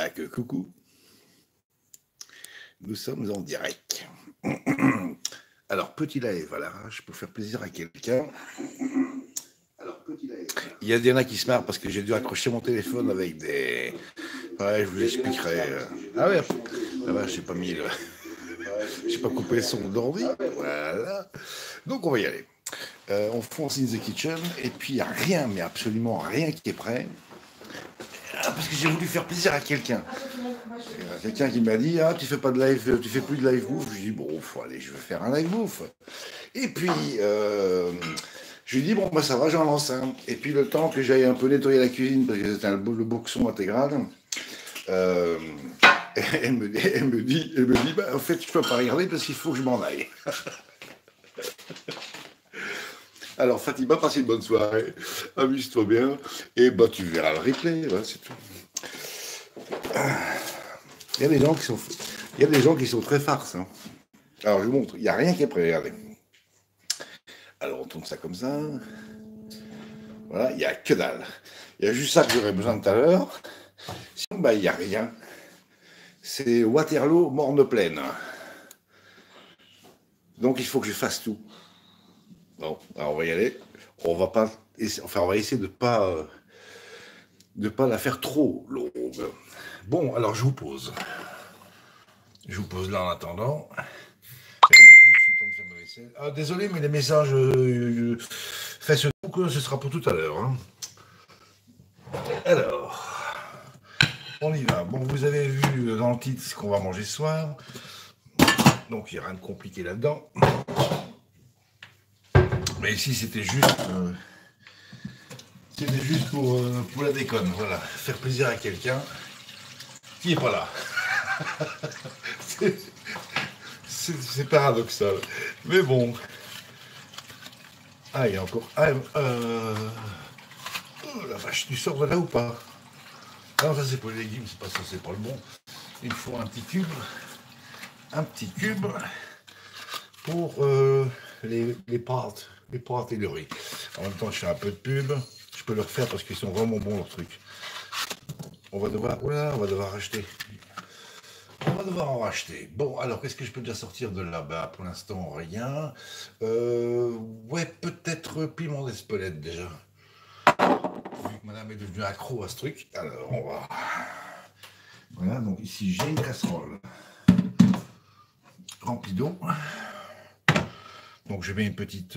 Coucou, nous sommes en direct. Alors, petit live à l'arrache pour faire plaisir à quelqu'un. Il y a qui se marrent parce que j'ai dû accrocher mon téléphone avec des... Ouais, je vous expliquerai. Ah ouais, ah ouais, j'ai pas mis le... J'ai pas coupé le son de l'ordi. Voilà. Donc on va y aller. On fonce in the kitchen et puis il n'y a rien, mais absolument rien qui est prêt. Parce que j'ai voulu faire plaisir à quelqu'un. Quelqu'un qui m'a dit, ah, tu fais pas de live, tu fais plus de live bouffe. Je lui dis, bon, allez, je vais faire un live bouffe. Et puis, je lui dis, bon, bah ça va, j'en lance un. Et puis, le temps que j'aille un peu nettoyer la cuisine, parce que c'était le boxon intégral, elle me dit, bah, en fait, je peux pas regarder parce qu'il faut que je m'en aille. Alors, Fatima, passe une bonne soirée, amuse-toi bien, et bah, tu verras le replay, voilà, c'est tout. Il y a des gens qui sont très farces. Hein. Alors, je vous montre, il n'y a rien qui est prêt, regardez. Alors, on tourne ça comme ça. Voilà, il n'y a que dalle. Il y a juste ça que j'aurais besoin tout à l'heure. Sinon, bah, il n'y a rien. C'est Waterloo, morne pleine. Donc, il faut que je fasse tout. Bon, alors on va y aller. On va pas, enfin, on va essayer de pas la faire trop longue. Bon, alors je vous pose. Je vous pose là en attendant. Ah, désolé, mais les messages Facebook, ce sera pour tout à l'heure. Hein. Alors, on y va. Bon, vous avez vu dans le titre ce qu'on va manger ce soir. Donc, il n'y a rien de compliqué là-dedans. Mais ici, c'était juste pour la déconne. Voilà, faire plaisir à quelqu'un qui n'est pas là. C'est paradoxal. Mais bon. Ah, il y a encore... Ah, oh la vache, tu sors de là ou pas? Ah, ça c'est pour les légumes, c'est pas ça, c'est pas le bon. Il faut un petit cube. Un petit cube pour les pâtes. Les pâtes et le riz. En même temps, je fais un peu de pub. Je peux le refaire parce qu'ils sont vraiment bons, leurs trucs. On va devoir... Voilà, on va devoir acheter. On va devoir en racheter. Bon, alors, qu'est-ce que je peux déjà sortir de là-bas? Pour l'instant, rien. Ouais, peut-être piment d'Espelette, déjà. Vu que madame est devenue accro à ce truc, alors on va... Voilà, donc ici, j'ai une casserole remplie d'eau. Donc, je mets un petit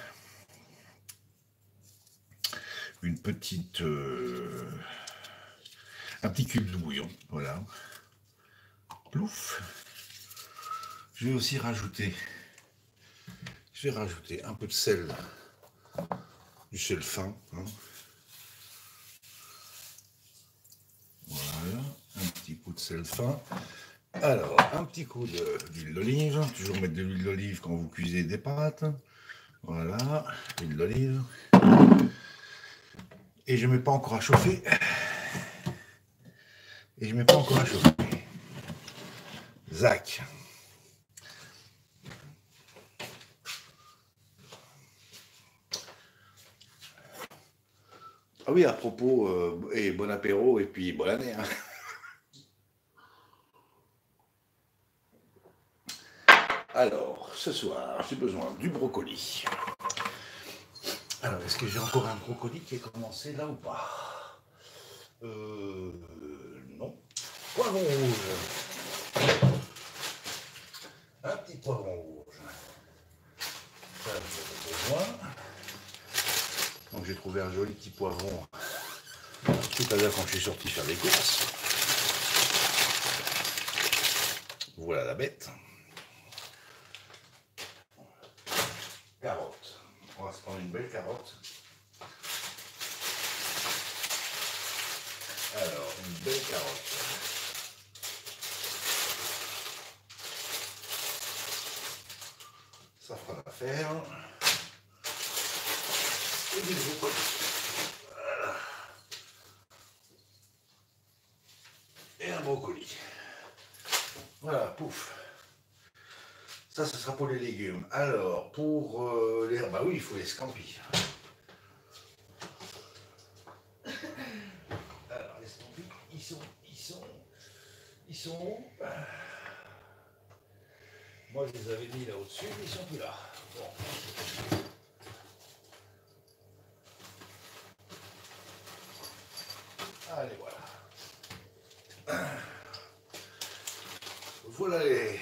cube de bouillon, voilà. Plouf. Je vais aussi rajouter un peu de sel, du sel fin. Hein. Voilà, un petit coup de sel fin. Alors, un petit coup d'huile d'olive. Toujours mettre de l'huile d'olive quand vous cuisez des pâtes. Voilà, l'huile d'olive. Et je ne mets pas encore à chauffer. Zac. Ah oui, à propos, et bon apéro et puis bonne année. Hein. Alors, ce soir, j'ai besoin du brocoli. Alors, est-ce que j'ai encore un brocoli qui est commencé là ou pas? Non. Poivron rouge. Un petit poivron rouge. Ça, j'ai besoin. Donc, j'ai trouvé un joli petit poivron tout à l'heure quand je suis sorti faire des courses. Voilà la bête. Carotte. On va se prendre une belle carotte. Alors, une belle carotte. Ça fera l'affaire. Et du brocoli. Voilà. Et un brocoli. Voilà, pouf. Ça, ce sera pour les légumes. Alors, pour les... Bah oui, il faut les scampis. Alors, les scampis, ils sont Ils sont où? Moi, je les avais mis là au-dessus, mais ils sont plus là. Bon. Allez, voilà. Voilà les...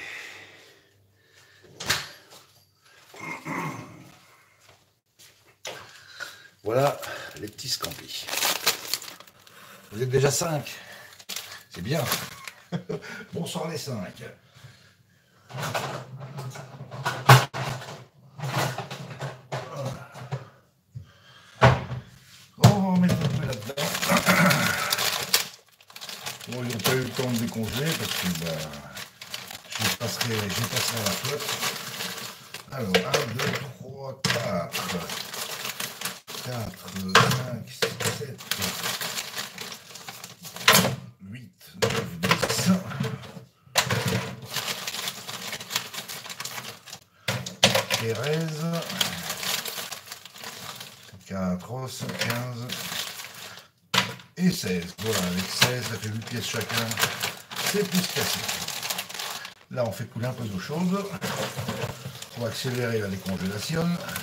Voilà les petits scampis. Vous êtes déjà 5. C'est bien. Bonsoir les 5. On va mettre un peu là-dedans. Bon, ils n'ont pas eu le temps de décongeler parce que je passerai à la flotte. Alors, 1, 2, 3, 4, 5, 6, 7, 8, 9, 10. 13, 14, 15 et 16. Voilà, avec 16, ça fait 8 pièces chacun. C'est plus cassé. Là, on fait couler un peu d'eau chaude. On va accélérer la décongélation.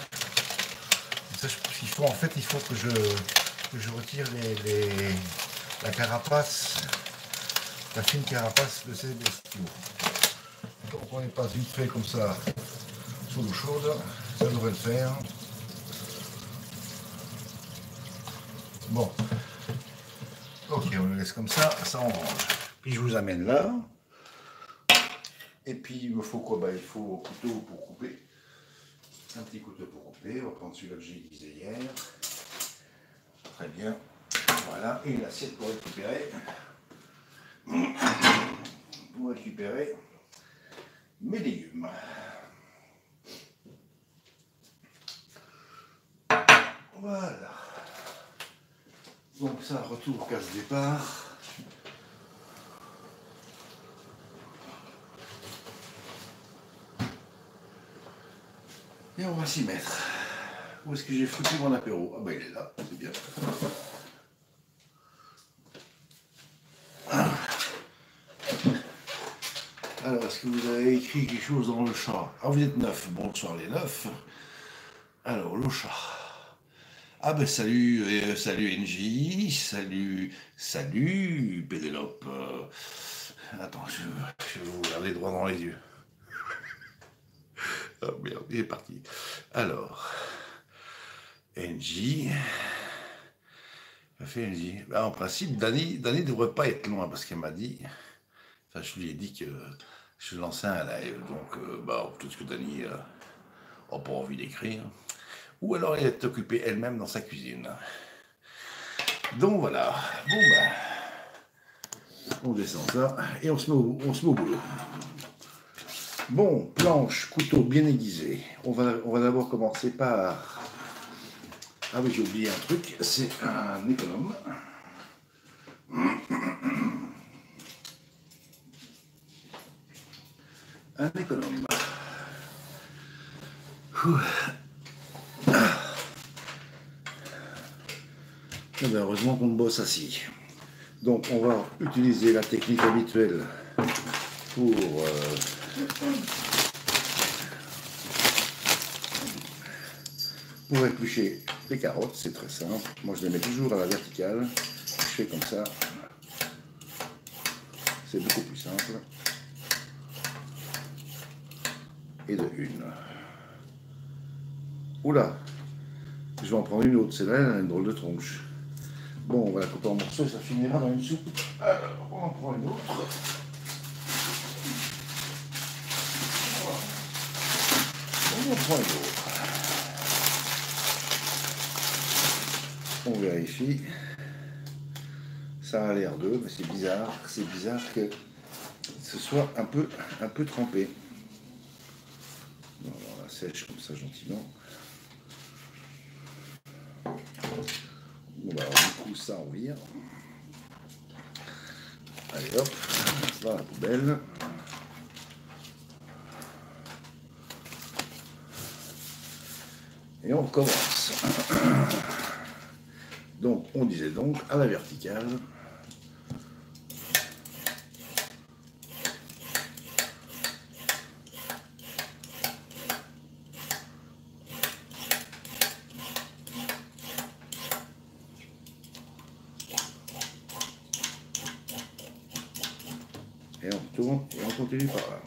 Il faut, en fait, il faut que je retire la carapace, la fine carapace de ces bestiaux. Donc on les passe vite fait comme ça sous l'eau chaude, ça devrait le faire. Bon, ok, on le laisse comme ça on range. Puis je vous amène là. Et puis il me faut quoi? Il faut un couteau pour couper. Un petit couteau pour couper. On va prendre celui-là que j'ai utilisé hier. Très bien. Voilà. Et une assiette pour récupérer. Pour récupérer mes légumes. Voilà. Donc ça, retour casse-départ. Et on va s'y mettre. Où est-ce que j'ai foutu mon apéro? Ah ben il est là, c'est bien. Alors, est-ce que vous avez écrit quelque chose dans le chat? Ah, vous êtes 9. Bonsoir les 9. Alors, le chat. Ah ben salut, salut NJ, salut Pénélope. Attends, je vais vous regarder droit dans les yeux. Oh merde, il est parti. Alors, NJ. Fait NJ. En principe, Dani ne devrait pas être loin parce qu'elle m'a dit. Enfin, je lui ai dit que je lançais un live. Donc, tout ce que Dani n'a pas envie d'écrire. Ou alors elle est occupée elle-même dans sa cuisine. Donc voilà. Bon on descend ça et on se met au boulot. Bon, planche, couteau bien aiguisé. On va d'abord commencer par... Ah oui, j'ai oublié un truc, c'est un économe. Un économe. Eh bien, heureusement qu'on bosse assis. Donc on va utiliser la technique habituelle pour éplucher les carottes. C'est très simple. Moi je les mets toujours à la verticale. Je fais comme ça. C'est beaucoup plus simple. Et de une. Oula, je vais en prendre une autre. Celle-là, elle a une drôle de tronche. Bon, on va la couper en morceaux et ça finira dans une soupe. Alors, on en prend une autre. On en prend une autre. On vérifie. Ça a l'air d'eux, mais c'est bizarre. C'est bizarre que ce soit un peu trempé. Bon, on la sèche comme ça gentiment. Bon, bah, alors, du coup, ça, on vire. Allez, hop, dans la poubelle. Et on recommence. Donc, on disait donc à la verticale. continue par là.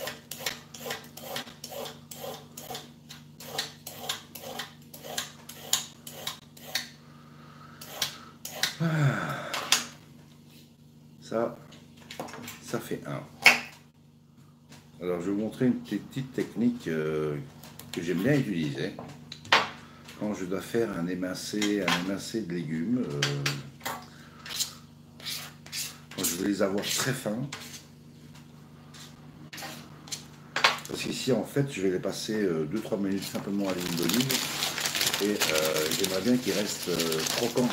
Ça fait un. Alors, je vais vous montrer une petite technique que j'aime bien utiliser quand je dois faire un émincé de légumes. Quand je veux les avoir très fins. Parce qu'ici, en fait, je vais les passer 2-3 minutes simplement à l'huile d'olive. Et j'aimerais bien qu'ils restent croquants.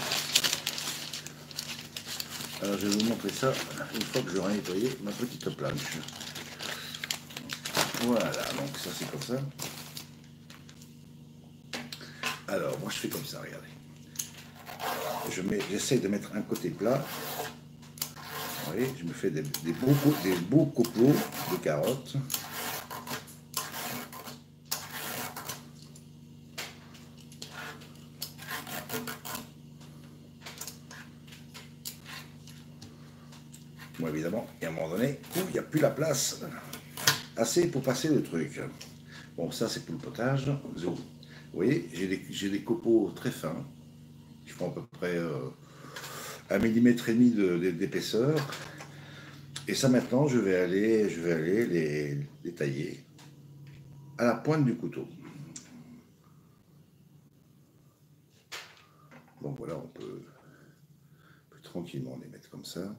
Alors, je vais vous montrer ça une fois que j'aurai nettoyé ma petite planche. Voilà, donc ça c'est comme ça. Alors, moi je fais comme ça, regardez. J'essaie de mettre un côté plat. Vous voyez, je me fais des beaux copeaux de carottes. Bon, évidemment, il y a un moment donné où il n'y a plus la place assez pour passer le truc. Bon, ça c'est pour le potage. Vous voyez, j'ai des copeaux très fins. Je prends à peu près 1,5 mm d'épaisseur. Et ça maintenant, je vais aller les tailler à la pointe du couteau. Donc voilà, on peut tranquillement les mettre comme ça.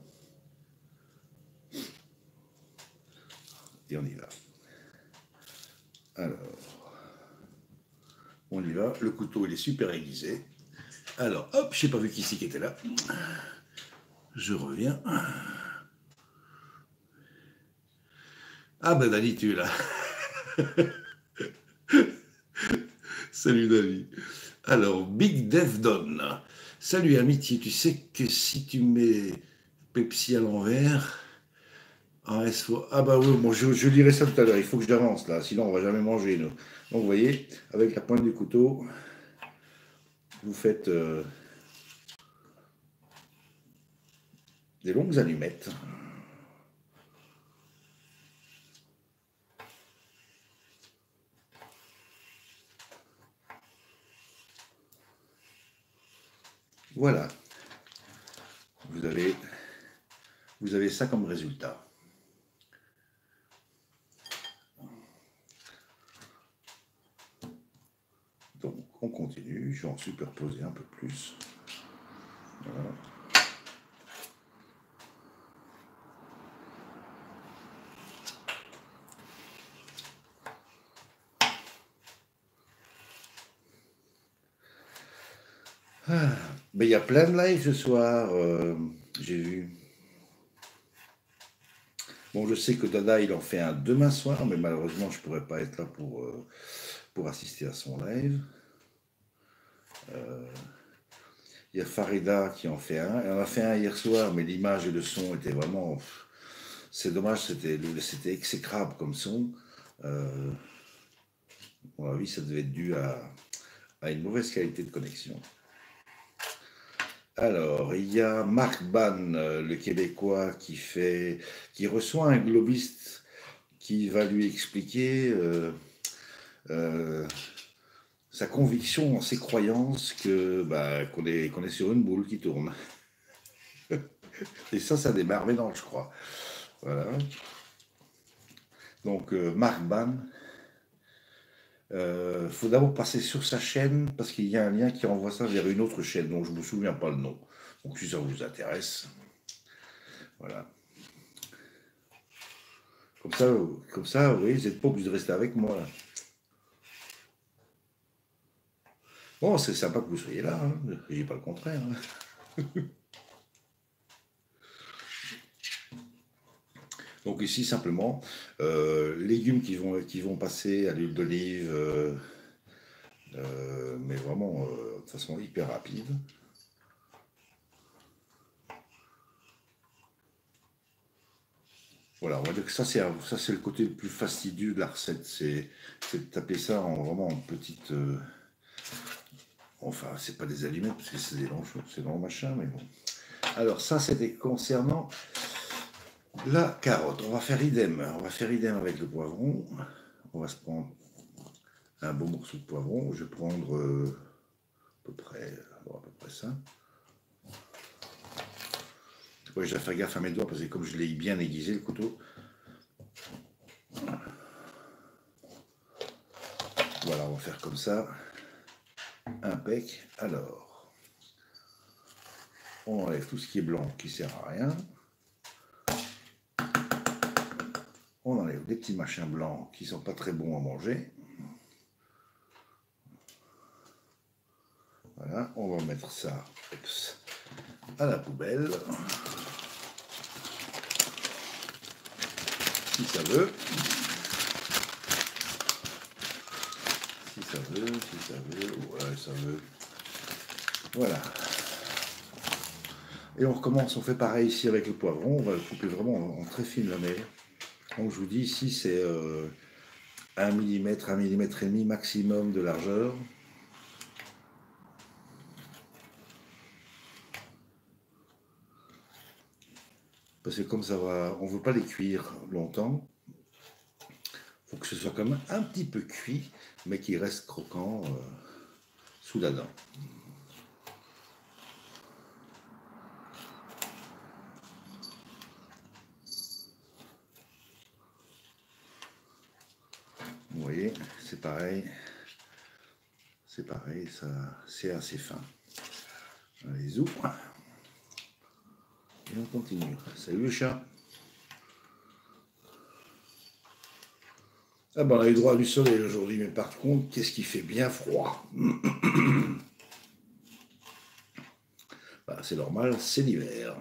Et on y va. Alors, on y va. Le couteau, il est super aiguisé. Alors, hop, je n'ai pas vu qui c'est qui était là. Je reviens. Ah ben Dani, tu es là. Salut Dani. Alors, Big Dev Don. Salut Amitié, tu sais que si tu mets Pepsi à l'envers, ah bah oui, bon, je dirai ça tout à l'heure, il faut que j'avance là, sinon on va jamais manger nous. Donc vous voyez, avec la pointe du couteau, vous faites des longues allumettes. Voilà. Vous avez ça comme résultat. Donc on continue, je vais en superposer un peu plus. Voilà. Mais il y a plein de lives ce soir, j'ai vu. Bon, je sais que Dada, il en fait un demain soir, mais malheureusement, je ne pourrais pas être là pour assister à son live. Il y a Farida qui en fait un. Elle en a fait un hier soir, mais l'image et le son étaient vraiment... C'est dommage, c'était exécrable comme son. À mon avis, ça devait être dû à une mauvaise qualité de connexion. Alors, il y a Marc Ban, le Québécois, qui reçoit un globiste qui va lui expliquer sa conviction, ses croyances qu'on est sur une boule qui tourne. Et ça démarre maintenant, je crois. Voilà. Donc, Marc Ban, faut d'abord passer sur sa chaîne parce qu'il y a un lien qui renvoie ça vers une autre chaîne dont je ne me souviens pas le nom. Donc, si ça vous intéresse, voilà. Comme ça, vous voyez, vous n'êtes pas obligé de rester avec moi. Là. Bon, c'est sympa que vous soyez là, hein. Je dis pas le contraire. Hein. Donc ici, simplement, légumes qui vont passer à l'huile d'olive, mais vraiment de façon hyper rapide. Voilà, on va dire que ça c'est le côté le plus fastidieux de la recette, c'est de taper ça en vraiment en petite... enfin, c'est pas des allumettes parce que c'est des longs machin, mais bon. Alors ça, c'était concernant La carotte, on va faire idem. On va faire idem avec le poivron. On va se prendre un bon morceau de poivron. Je vais prendre à peu près ça. Ouais, je dois faire gaffe à mes doigts parce que comme je l'ai bien aiguisé le couteau. Voilà, on va faire comme ça. Impec. Alors, on enlève tout ce qui est blanc qui sert à rien. On enlève des petits machins blancs qui sont pas très bons à manger. Voilà, on va mettre ça à la poubelle. Si ça veut. Si ça veut, ouais, ça veut. Voilà. Et on recommence, on fait pareil ici avec le poivron, on va le couper vraiment en très fines lamelles. Donc je vous dis, ici c'est 1 mm, 1 mm et demi maximum de largeur. Parce que comme ça va, on ne veut pas les cuire longtemps. Il faut que ce soit quand même un petit peu cuit, mais qu'il reste croquant sous la dent. Vous voyez, c'est pareil. C'est pareil, ça, c'est assez fin. On les ouvre. Et on continue. Salut le chat. Ah ben on a eu droit à du soleil aujourd'hui, mais par contre, qu'est-ce qui fait bien froid. Bah, c'est normal, c'est l'hiver.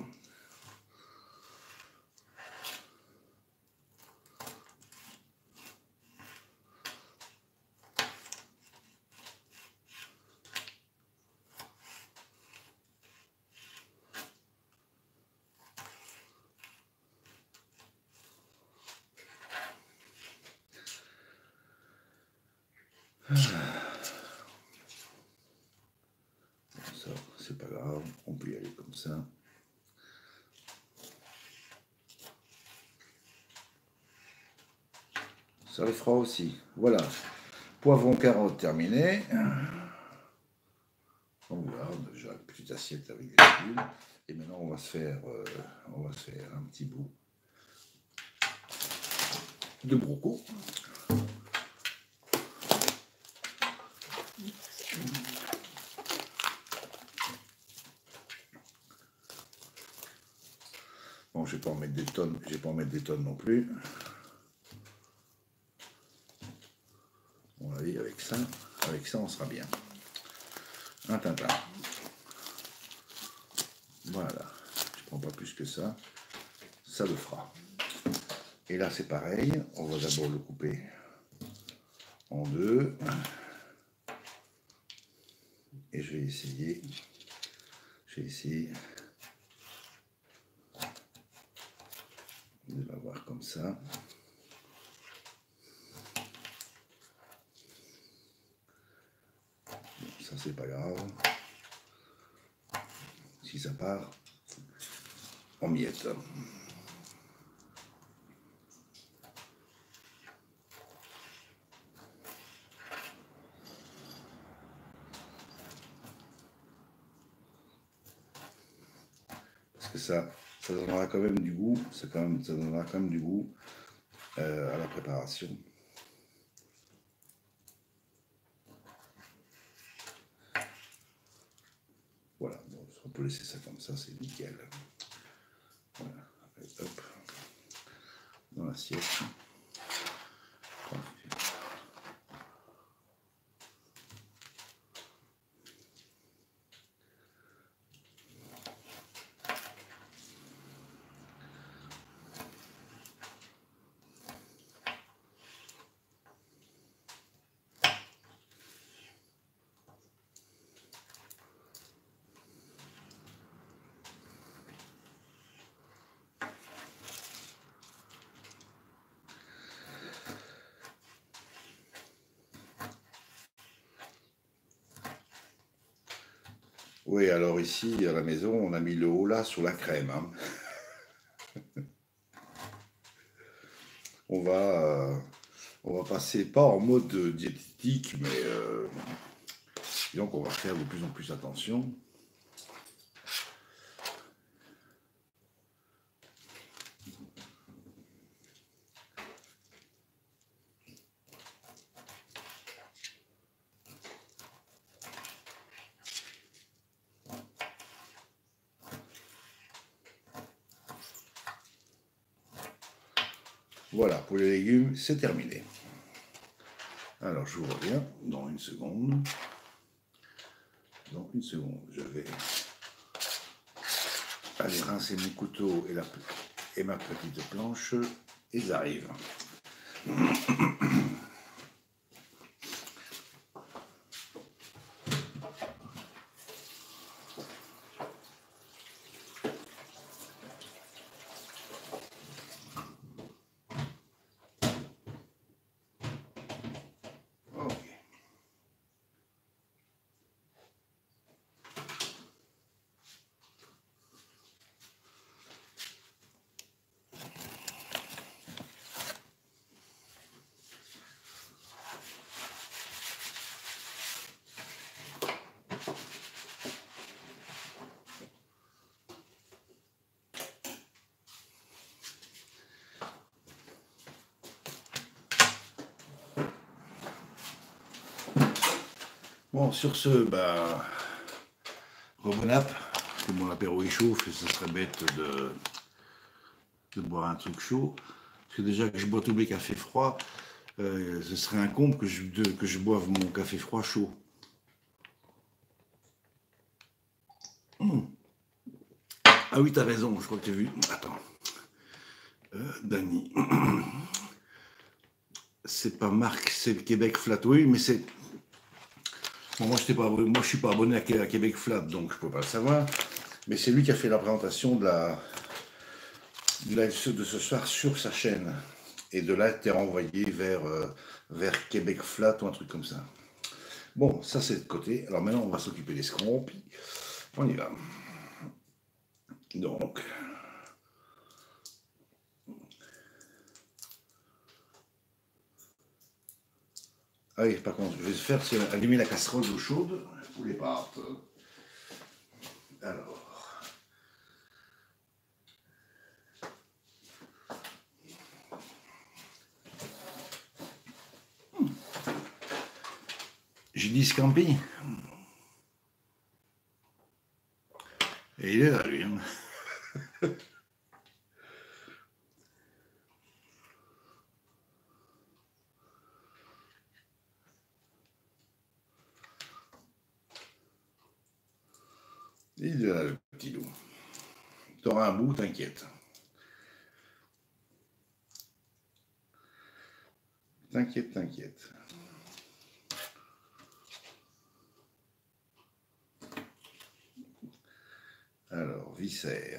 Ça, c'est pas grave, on peut y aller comme ça. Ça le fera aussi. Voilà. Poivron, carotte terminé. Donc voilà, déjà une petite assiette avec des légumes. Et maintenant, on va se faire un petit bout de brocco. Bon, je ne vais pas en mettre des tonnes, je vais pas en mettre des tonnes non plus. On va aller avec ça, on sera bien. Un tintin. Voilà, je ne prends pas plus que ça, ça le fera. Et là c'est pareil, on va d'abord le couper en deux. Et je vais essayer de l'avoir comme ça. Ça c'est pas grave. Si ça part en miettes. Parce que ça donnera quand même du goût, ça donnera quand même du goût à la préparation. Voilà, donc on peut laisser ça comme ça, c'est nickel. Voilà, et hop, dans l'assiette. Oui, alors ici, à la maison, on a mis le haut là sur la crème. Hein. on va passer pas en mode diététique, mais donc on va faire de plus en plus attention. Voilà, pour les légumes, c'est terminé. Alors, je vous reviens dans une seconde. Dans une seconde, je vais aller rincer mon couteau et ma petite planche. Et j'arrive. Bon, sur ce, bah, rebonap, que mon apéro il chauffe et ce serait bête de boire un truc chaud. Parce que déjà que je bois tous mes cafés froids, ce serait un comble que je boive mon café froid chaud. Ah oui, t'as raison, je crois que t'as vu. Attends. Dany. C'est pas Marc, c'est le Québec Flat. Oui, mais c'est. Bon, moi, je suis pas abonné à Québec Flat, donc je peux pas le savoir. Mais c'est lui qui a fait la présentation de ce soir sur sa chaîne. Et de là, t'es renvoyé vers Québec Flat ou un truc comme ça. Bon, ça c'est de côté. Alors maintenant, on va s'occuper des scompes. On y va. Donc. Ah oui, par contre, je vais faire, c'est allumer la casserole d'eau chaude pour les pâtes. Alors. J'ai dit Scampi. Et il est là, lui. Hein. Il est là, le petit loup. T'auras un bout, t'inquiète. T'inquiète, t'inquiète. Alors, viscères.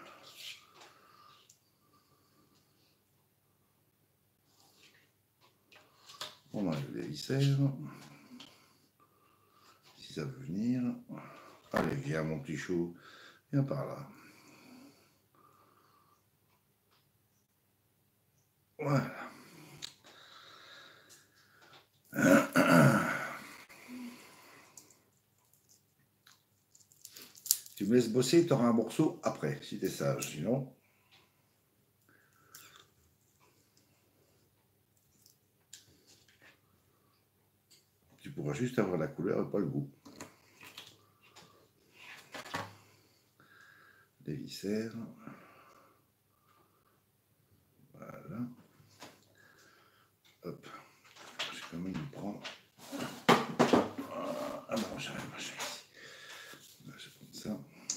On enlève les viscères. Si ça veut venir. Allez, viens, mon petit chou. Viens par là. Voilà. Tu me laisses bosser, tu auras un morceau après, si t'es sage. Sinon, tu pourras juste avoir la couleur et pas le goût. Des viscères. Voilà. Hop. Je vais quand même le prendre. Ah non, j'arrive à marcher ici. Là, je vais prendre ça.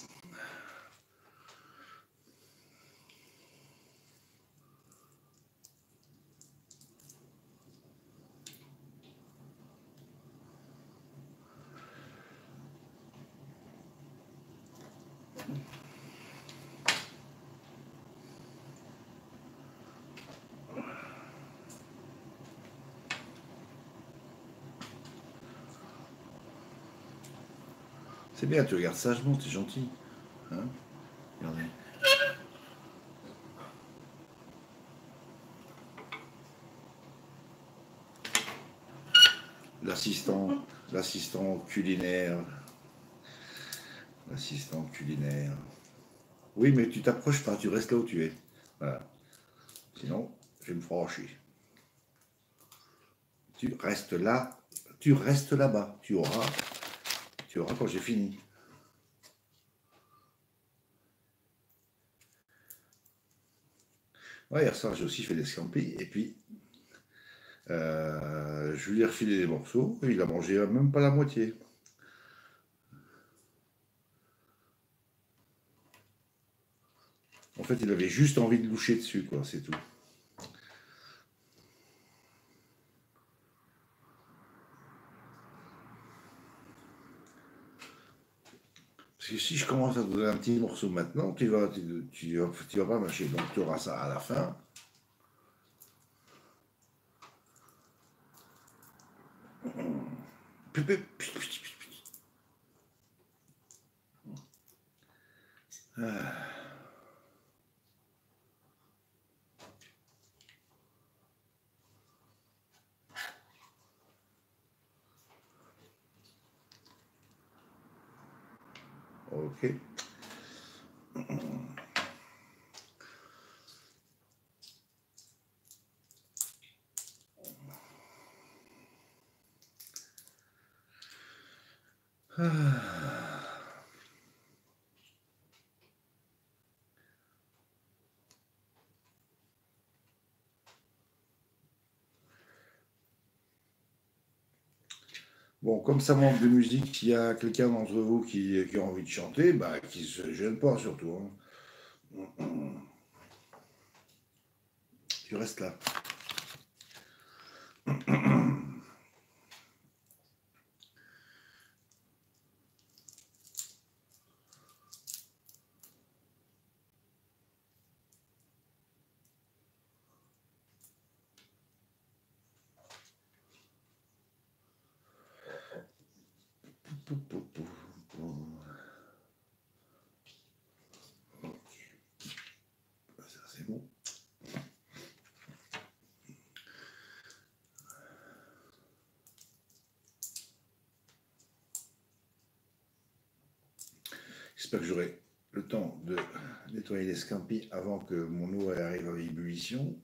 C'est bien, tu regardes sagement, t'es gentil. Hein? Regardez. l'assistant culinaire. L'assistant culinaire. Oui, mais tu t'approches pas, tu restes là où tu es. Voilà. Sinon, je vais me franchir. Tu restes là, tu restes là-bas. Tu auras quand j'ai fini. Ouais, hier soir, j'ai aussi fait des scampis. Et puis, je lui ai refilé des morceaux. Et il a mangé même pas la moitié. En fait, il avait juste envie de loucher dessus, quoi, c'est tout. Parce que si je commence à te donner un petit morceau maintenant, tu vas pas mâcher. Donc tu auras ça à la fin. Ah, ok. Ah. Bon, comme ça manque de musique, s'il y a quelqu'un d'entre vous qui a envie de chanter, bah, qui ne se gêne pas surtout, hein. Tu restes là. Ça, c'est bon. J'espère que j'aurai le temps de nettoyer les scampis avant que mon eau arrive à ébullition.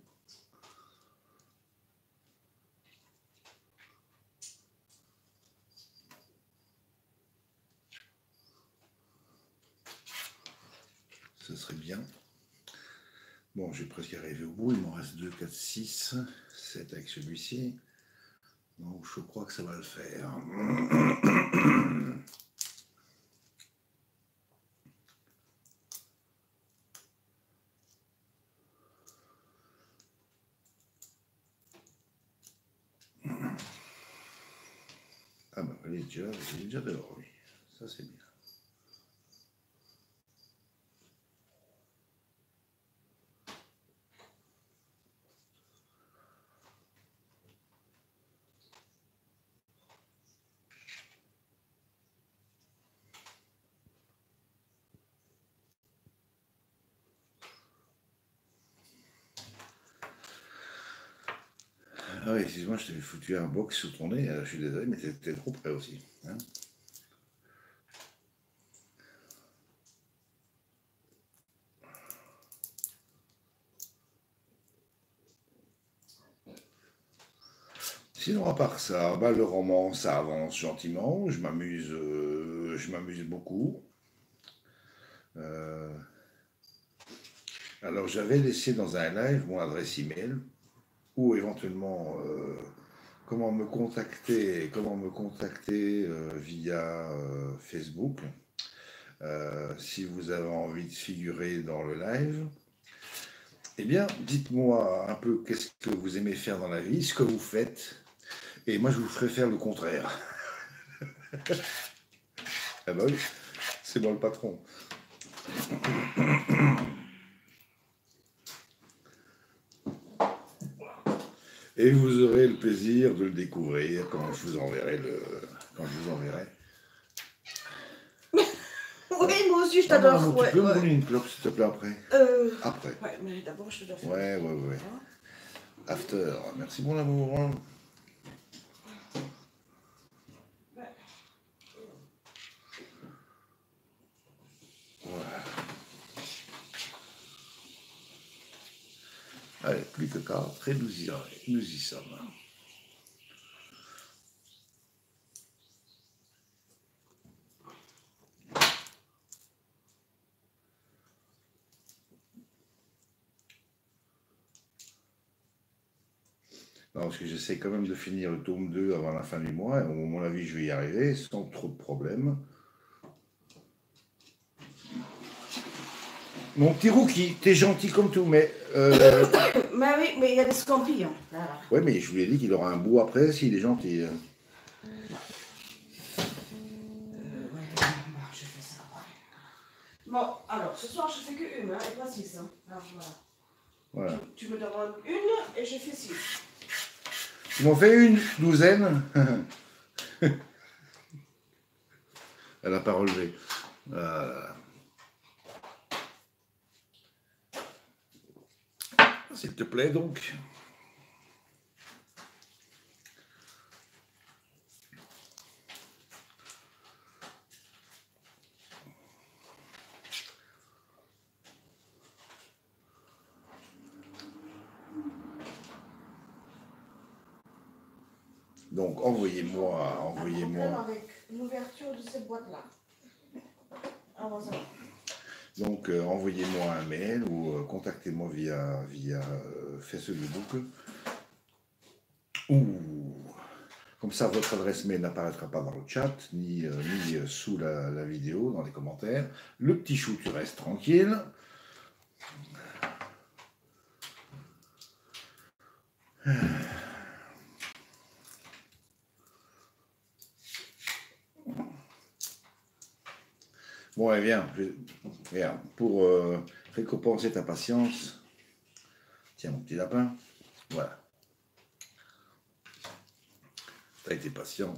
Ça serait bien. Bon, j'ai presque arrivé au bout. Il m'en reste 2, 4, 6, 7 avec celui-ci. Donc je crois que ça va le faire. Ah bah il est déjà dehors, oui. Ça c'est bien. Ah oui, excuse-moi, je t'avais foutu un box sous ton nez, je suis désolé, mais t'étais trop près aussi, hein. Sinon, à part ça, bah, le roman, ça avance gentiment, je m'amuse beaucoup. Euh, alors, j'avais laissé dans un live mon adresse email, ou éventuellement comment me contacter via Facebook. Si vous avez envie de figurer dans le live, eh bien, dites-moi un peu qu'est-ce que vous aimez faire dans la vie, ce que vous faites, et moi je vous ferai faire le contraire. Ah bah oui, c'est moi le patron. Et vous aurez le plaisir de le découvrir quand je vous enverrai quand je vous enverrai. Oui, moi aussi, je Ah non, t'adore. non, tu peux me rouler une clope, s'il te plaît, après. Après. Ouais, mais d'abord, je te dois faire. Ouais. After. Merci, mon amour. Allez, plus que 4 et nous y sommes. Non, parce que j'essaie quand même de finir le tome 2 avant la fin du mois. À mon avis, je vais y arriver sans trop de problèmes. Mon petit Rookie, t'es gentil comme tout, mais... Mais oui, mais il y a des scorpions. Voilà. Ouais, mais je vous ai dit qu'il aura un bout après s'il est gentil. Ouais, bon, je fais ça. Bon, alors, ce soir, je fais que une, hein, et pas 6. Hein. Alors, voilà. Voilà. Tu me demandes une et je fais 6. Tu m'en fais une douzaine. Elle n'a pas relevé. Voilà. S'il te plaît, donc. Donc, envoyez-moi. Avec l'ouverture de cette boîte-là. Avant ça. Donc, envoyez-moi un mail ou contactez-moi via Facebook. Ou comme ça, votre adresse mail n'apparaîtra pas dans le chat, ni sous la vidéo, dans les commentaires. Le petit chou, tu restes tranquille. Bon, et viens, pour récompenser ta patience, tiens mon petit lapin, voilà. Tu as été patient.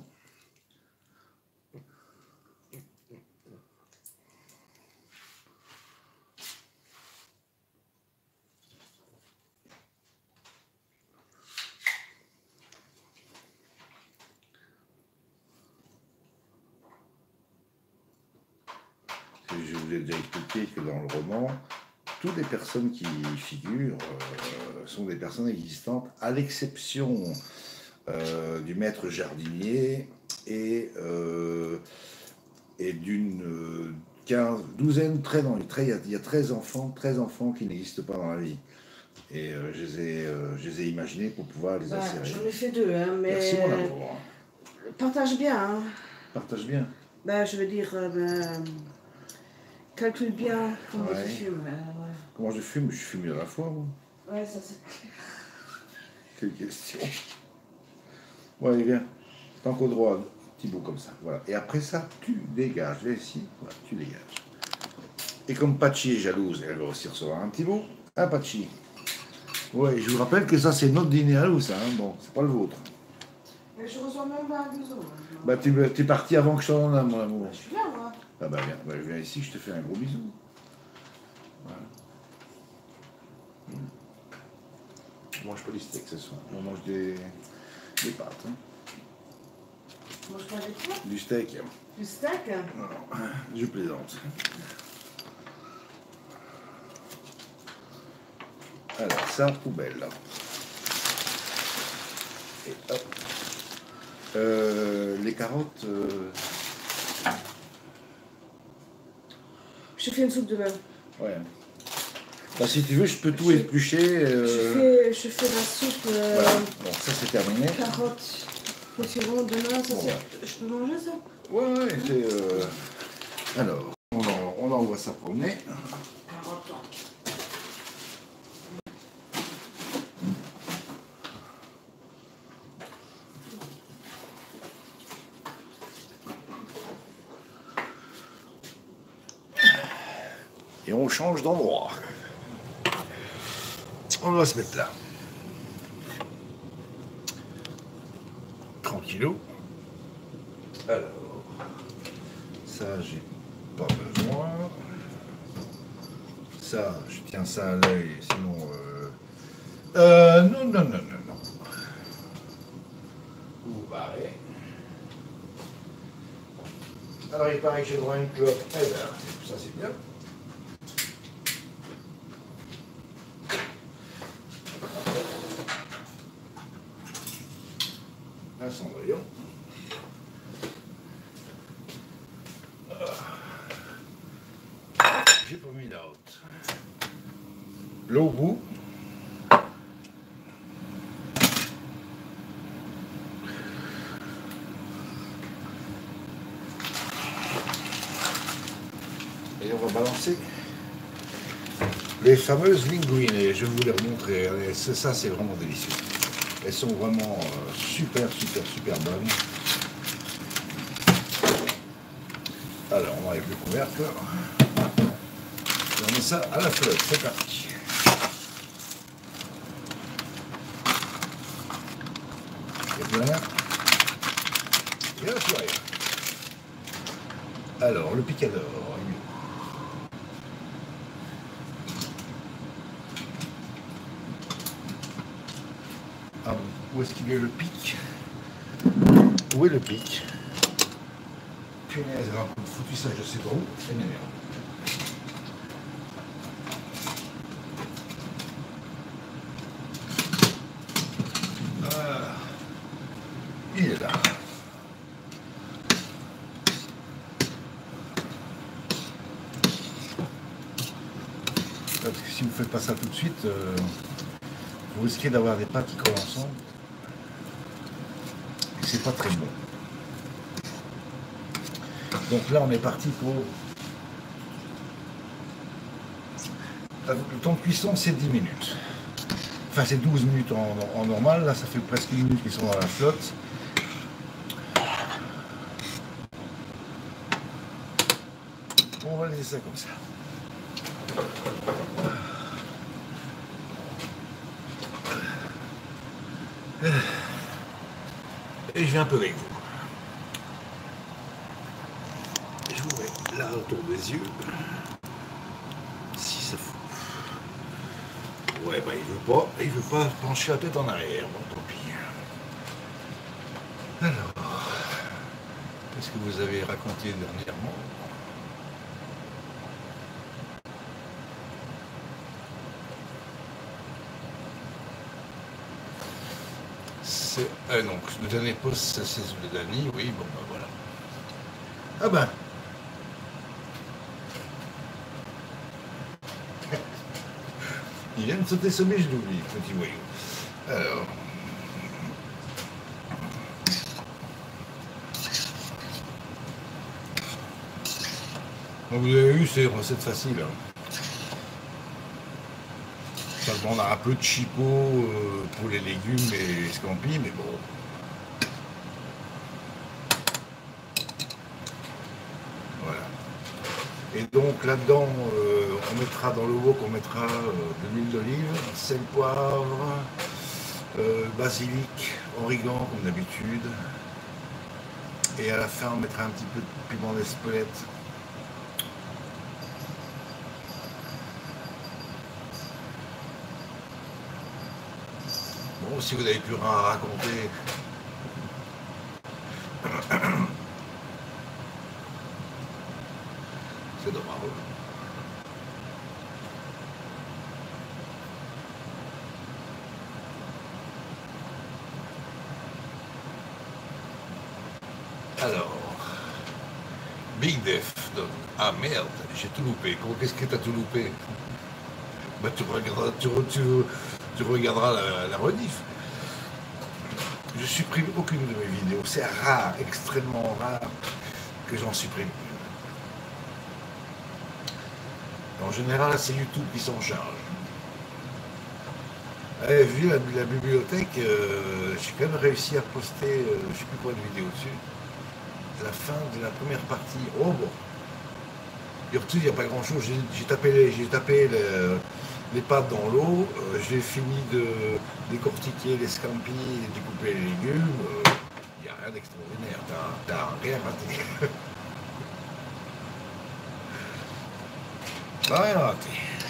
Je vous ai déjà expliqué que dans le roman, toutes les personnes qui y figurent sont des personnes existantes, à l'exception du maître jardinier et d'une douzaine, il y a 13 enfants qui n'existent pas dans la vie. Et je les ai imaginés pour pouvoir les insérer. J'en ai fait 2, hein, mais... Merci mon amour. Partage bien. Hein. Partage bien. Ben, je veux dire, calcule bien comment Ouais. tu fumes. Ouais. Comment je fume? Je fume à la fois, moi. Ouais, ça c'est... Quelle question. Ouais, viens. Tant qu'au droit, petit bout comme ça. Voilà. Et après ça, tu dégages. Viens ici. Voilà, tu dégages. Et comme Pachi est jalouse, elle va aussi recevoir un petit bout. Un Pachi. Ouais, je vous rappelle que ça, c'est notre dîner à nous, ça. Hein. Bon, c'est pas le vôtre. Mais je reçois même pas un bisou. Bah, t'es parti avant que je t'en donne, mon amour. Je suis là, moi. Ah bah, viens. Bah, viens ici, je te fais un gros bisou. Voilà. On mange pas du steak ce soir. On mange des pâtes. Hein. Tu manges pas avec toi? Du steak. Du steak? Non, je plaisante. Alors, ça, poubelle. Là. Et hop. Les carottes. Je fais une soupe de même. Ouais. Bah, si tu veux, je peux tout éplucher. Je fais la soupe. Voilà. Bon, ça c'est terminé. Carottes. Potiron, demain, ça Bon, c'est. Je peux manger ça? Ouais, c'est. Alors, on envoie ça promener. Carottes. Et on change d'endroit. On va se mettre là. Tranquillou. Alors, ça, j'ai pas besoin. Ça, je tiens ça à l'œil, sinon... non. Vous barrez. Alors, il paraît que j'ai droit à une clope. Eh bien, ça, c'est bien. l'eau au bout. Et on va balancer les fameuses linguines. Et je vais vous les remontrer. Ça, c'est vraiment délicieux. Elles sont vraiment super bonnes. Alors, on enlève le couvercle. On met ça à la flotte. C'est parti. Et voilà. Et la soirée. Alors, le picador. Ah bon, où est-ce qu'il est le pic? Où est le pic? Punaise, un coup de foutu ça, je sais pas où. C'est m'énerve. Ah, il est là. Parce que si vous ne faites pas ça tout de suite, vous risquez d'avoir des pâtes qui collent ensemble. Et c'est pas très bon. Donc là, on est parti pour... Le temps de cuisson, c'est 10 minutes. Enfin, c'est 12 minutes en normal. Là, ça fait presque 1 minute qu'ils sont dans la flotte. On va laisser ça comme ça. Et je viens un peu avec vous. Je vous mets là autour des yeux. Si ça fout. Ouais, bah il veut pas pencher la tête en arrière. Bon, tant pis. Alors, qu'est-ce que vous avez raconté dernièrement? C'est... donc, le dernier post, c'est celui de Dany, oui, bon, ben voilà. Ah ben. Il vient de sauter sur mes genoux, lui, petit voyou. Alors. Donc, vous avez vu, c'est une recette facile. Hein. Ça demande un peu de chipot pour les légumes et les scampis, mais bon. Voilà. Et donc là-dedans, on mettra dans le wok, on mettra de l'huile d'olive, sel, poivre, basilic, origan comme d'habitude. Et à la fin, on mettra un petit peu de piment d'Espelette. Bon, si vous n'avez plus rien à raconter, c'est dommage. Alors, Big Def donne. Ah merde, j'ai tout loupé. Qu'est-ce que t'as tout loupé? Bah tu regarderas la rediff. Je supprime aucune de mes vidéos. C'est rare, extrêmement rare que j'en supprime une. En général, c'est YouTube qui s'en charge. Vu la bibliothèque, j'ai quand même réussi à poster, je ne sais plus quoi de vidéo dessus. La fin de la première partie. Oh bon. Et en tout, il n'y a pas grand chose. J'ai tapé les pâtes dans l'eau. J'ai fini de décortiquer les scampis et découper les légumes. Il n'y a rien d'extraordinaire. T'as rien raté. T'as rien raté.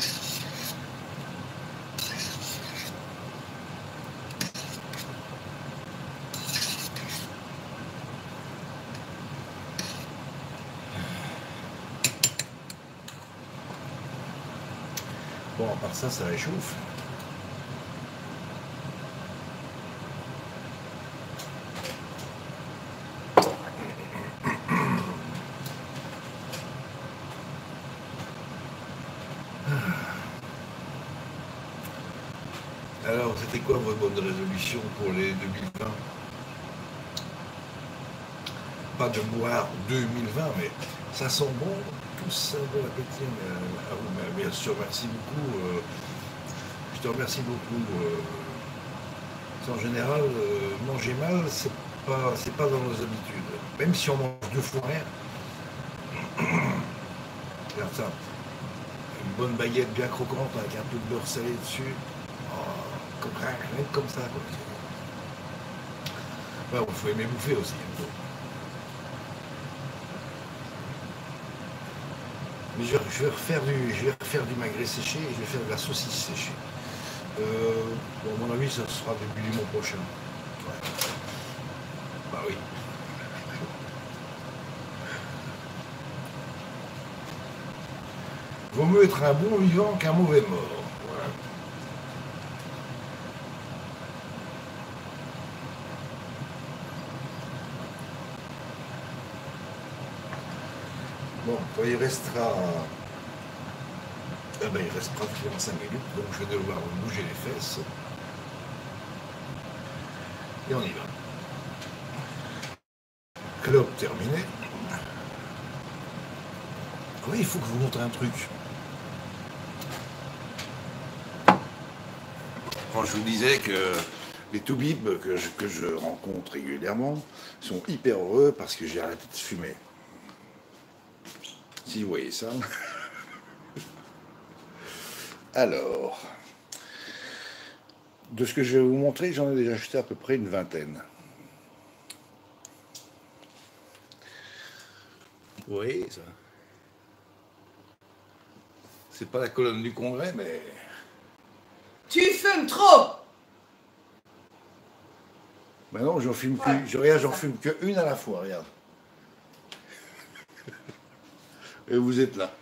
Bon, à part ça, ça réchauffe. Alors, c'était quoi votre bonne résolution pour les 2020? Pas de boire 2020, mais ça sent bon, tout ça bon appétit à vous. Bien sûr, merci beaucoup. Je te remercie beaucoup. En général, manger mal, c'est pas dans nos habitudes. Même si on mange 2 fois rien. Regarde ça. Une bonne baguette bien croquante avec un peu de beurre salé dessus. Oh, rien que comme ça. Quoi. Ouais, il faut aimer bouffer aussi. Mais je vais refaire du magret séché et je vais faire de la saucisse séchée. Bon, à mon avis, ça sera début du mois prochain. Ouais. Bah oui. Vaut mieux être un bon vivant qu'un mauvais mort. Voilà. Bon, il restera. Eh ben, il reste pratiquement 5 minutes, donc je vais devoir bouger les fesses. Et on y va. Clope terminé. Oui, il faut que je vous montre un truc. Quand je vous disais que les toubibs que je rencontre régulièrement sont hyper heureux parce que j'ai arrêté de fumer. Si vous voyez ça. Alors, de ce que je vais vous montrer, j'en ai déjà acheté à peu près une vingtaine. Vous voyez ça? C'est pas la colonne du Congrès, mais... Tu fumes trop! Ben non, j'en fume plus. Regarde, j'en fume qu'une à la fois, regarde. Et vous êtes là.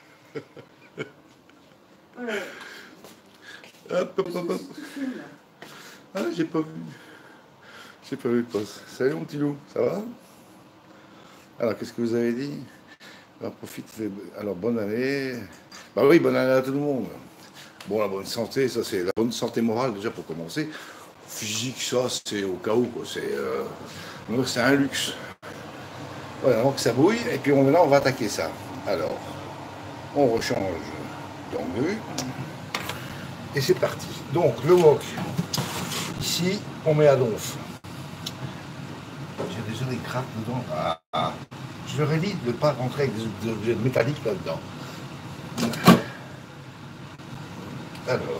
Hop, hop, hop, hop. Ah, j'ai pas vu. J'ai pas vu le poste. Salut mon petit loup, ça va? Alors, qu'est-ce que vous avez dit? Alors, profite. Alors, bonne année. Bah oui, bonne année à tout le monde. Bon, la bonne santé, ça c'est la bonne santé morale déjà pour commencer. Physique, ça c'est au cas où, quoi. C'est un luxe. Voilà, donc ça bouille, et puis là on va attaquer ça. Alors, on rechange d'angle. Et c'est parti. Donc, le wok. Ici, on met à donf. J'ai déjà des craques dedans. Je leur ai dit de ne pas rentrer avec des objets métalliques là-dedans. Alors,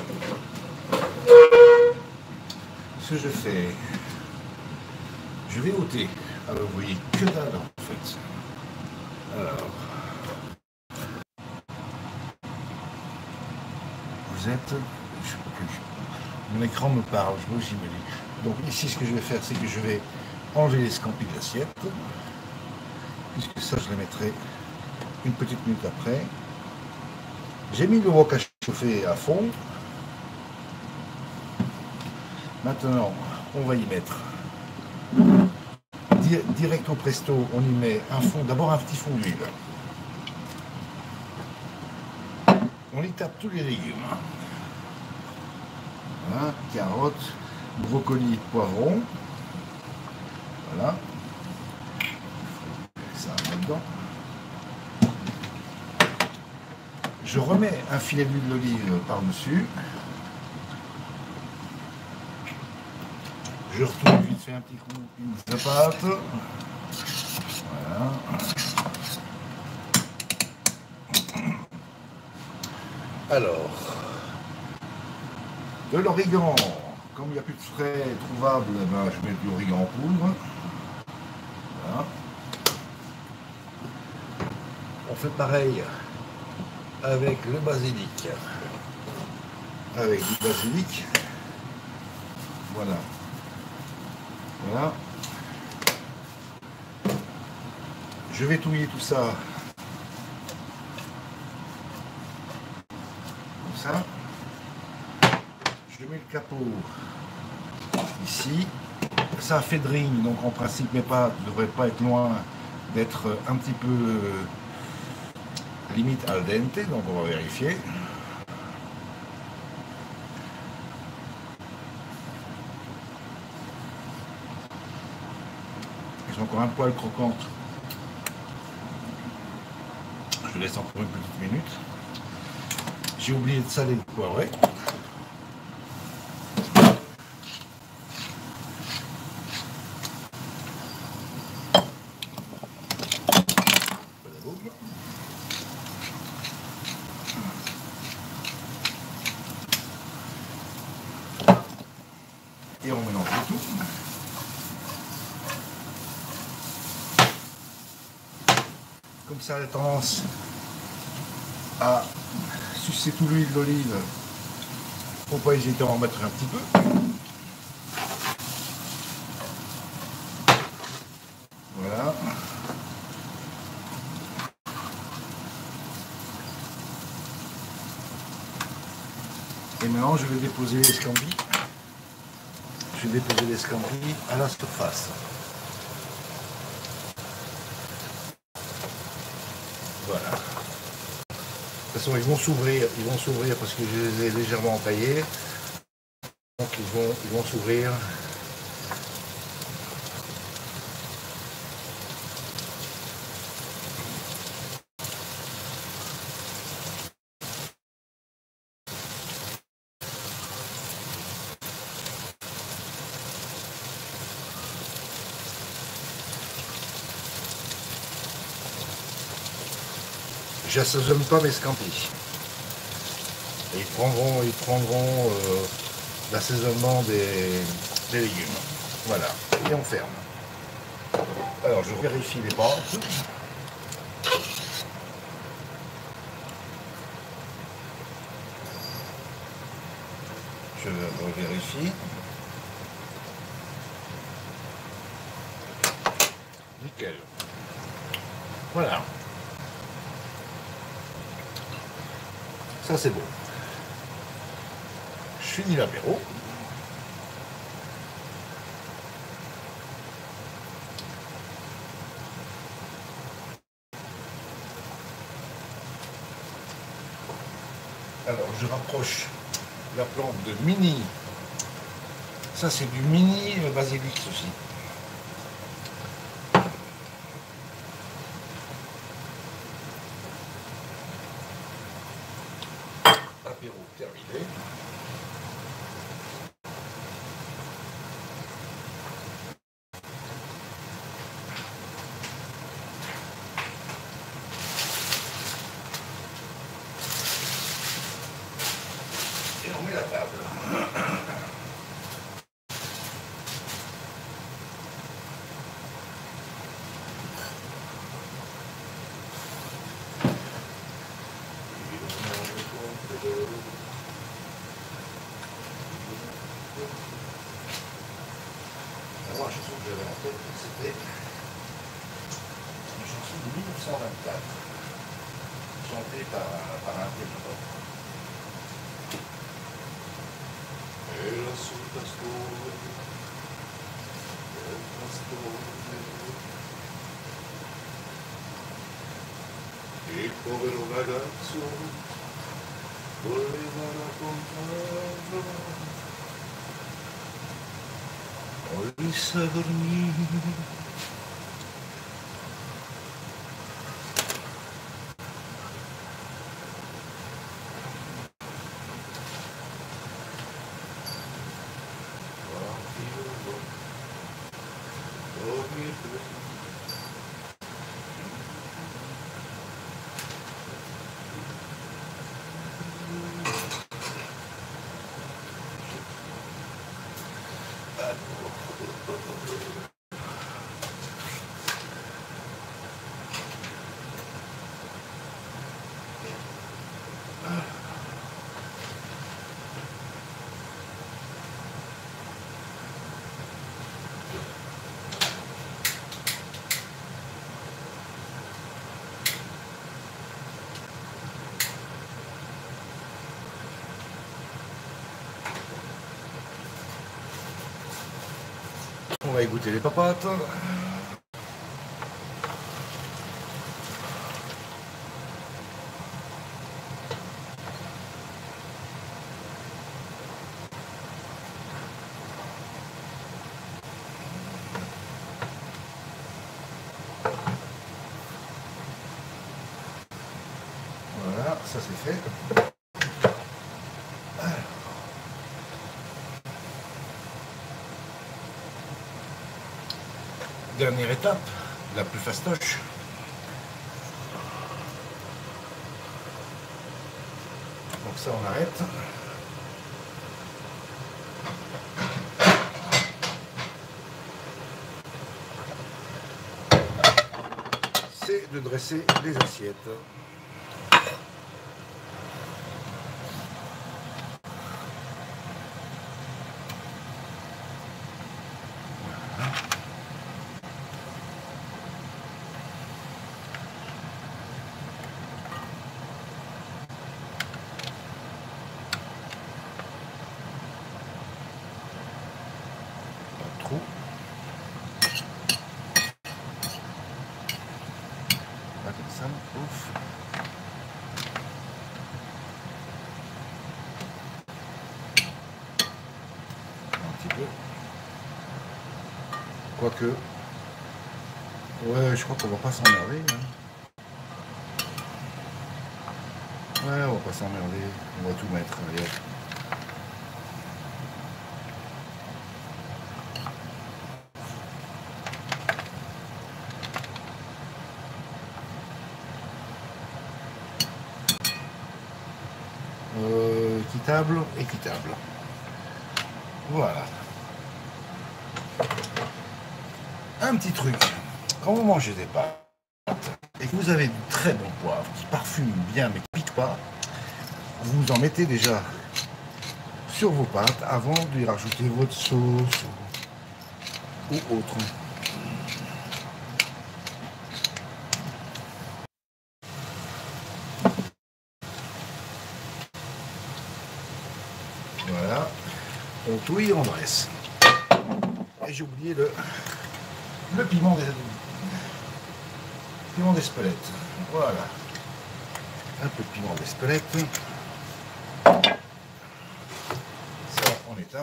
ce que je fais, je vais ôter. Alors, vous voyez que dalle en fait. Alors, vous êtes, je sais pas plus, mon écran me parle, je me suis mêlé. Donc ici, ce que je vais faire, c'est que je vais enlever les scampis de l'assiette, puisque ça, je les mettrai une petite minute après. J'ai mis le wok à chauffer à fond. Maintenant, on va y mettre direct au presto, on y met un fond, d'abord un petit fond d'huile. On y tape tous les légumes. Voilà, carottes, brocolis, poivrons. Voilà. Ça là-dedans. Je remets un filet d'huile d'olive par-dessus. Je retourne vite fait un petit coup de pâte. Voilà. Alors, de l'origan. Comme il n'y a plus de frais trouvables, ben, je mets de l'origan en poudre. Voilà. On fait pareil avec le basilic. Avec du basilic. Voilà. Voilà. Je vais touiller tout ça. Comme ça. Je mets le capot ici. Ça fait drine, donc en principe mes pâtes ne devraient pas être loin d'être un petit peu limite al dente, donc on va vérifier. sont encore un poil croquantes. Je laisse encore une petite minute. J'ai oublié de saler le poivret. Et on mélange le tout. Comme ça, elle a tendance à sucer tout l'huile d'olive. Faut pas hésiter à en mettre un petit peu. Voilà. Et maintenant, je vais déposer les scambis. Je vais déposer les scambis à la surface. Voilà. De toute façon, ils vont s'ouvrir parce que je les ai légèrement entaillés. Donc ils vont s'ouvrir. J'assaisonne pas mes scampis. Ils prendront l'assaisonnement des légumes. Voilà. Et on ferme. Alors je vérifie les pâtes. Je vérifie. Nickel. Voilà. Ça c'est bon. Je finis l'apéro. Alors je rapproche la plante de mini. Ça c'est du mini basilic aussi. Apéro terminé. Et on met la table. Alors, la chanson que j'avais en tête, c'était une chanson de 1924, chantée par un téléphone. E lassù pastore, del pastore, il povero ragazzo voleva raccontarlo, poi sa dormire. On va égoutter les papates. ça c'est fait. Alors. Dernière étape, la plus fastoche. Donc ça on arrête. C'est de dresser les assiettes. Trop. Là comme ça, ouf. Un petit peu. Quoique. Ouais, je crois qu'on va pas s'emmerder. Hein. Ouais, on va pas s'emmerder. On va tout mettre. Allez. Équitable. Voilà. Un petit truc. Quand vous mangez des pâtes et que vous avez du très bon poivre qui parfume bien mais qui pique pas, vous en mettez déjà sur vos pâtes avant d'y rajouter votre sauce ou autre. Voilà, on touille, on dresse. Et j'ai oublié le piment d'Espelette. Voilà, un peu de piment d'Espelette. Ça, on éteint.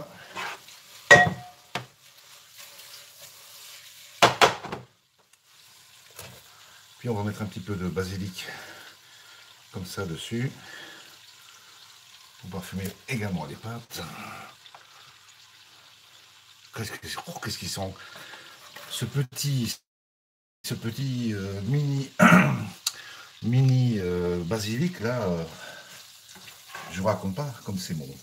Puis on va mettre un petit peu de basilic comme ça dessus pour parfumer également les pâtes. Qu'est-ce qu'ils sont, ce petit mini basilic là, je vous raconte pas comme c'est bon.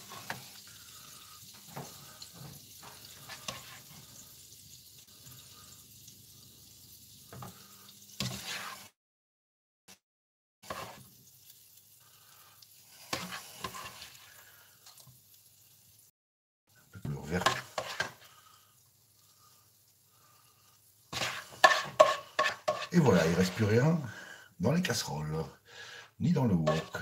Le vert. Et voilà, il ne reste plus rien dans les casseroles, ni dans le wok.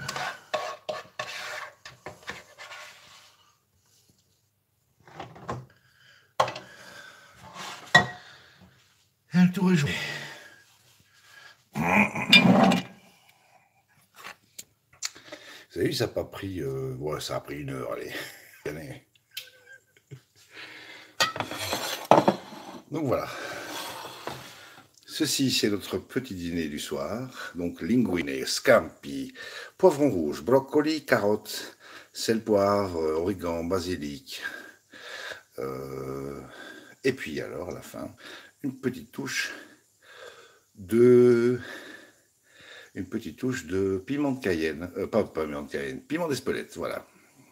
Et le tour est joué. Vous avez vu, ça n'a pas pris... ouais, ça a pris 1 heure, allez. Donc voilà. Ceci, c'est notre petit dîner du soir. Donc, linguine, scampi, poivron rouge, brocoli, carottes, sel, poivre, origan, basilic. Et puis, alors, à la fin, une petite touche de piment de Cayenne. Pas piment de Cayenne, piment d'Espelette, voilà.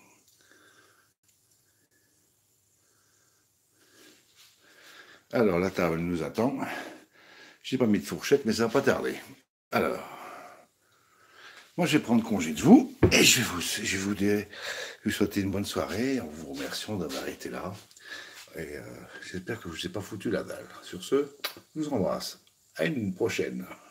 Alors, la table nous attend. J'ai pas mis de fourchette, mais ça va pas tarder. Alors, moi je vais prendre congé de vous et je vais vous souhaiter une bonne soirée en vous remerciant d'avoir été là. Et j'espère que je ne vous ai pas foutu la dalle. Sur ce, je vous embrasse. À une prochaine.